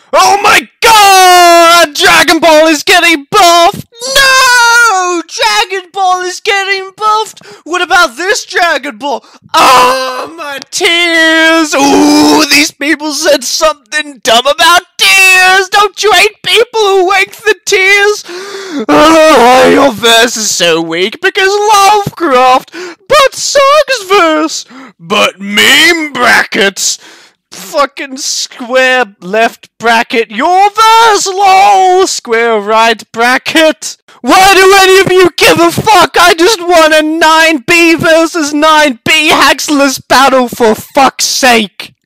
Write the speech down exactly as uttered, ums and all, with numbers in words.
Oh my god! Dragon Ball is getting buffed! No! Dragon Ball is getting buffed! What about this Dragon Ball? Oh, my tears! Ooh, these people said something dumb about tears! Don't you hate people who wake the tears? Oh, your verse is so weak because Lovecraft, but sucks verse, but meme brackets. Fucking square left bracket, your verse, lol! Square right bracket. Why do any of you give a fuck? I just won a nine B versus nine B Haxless battle for fuck's sake.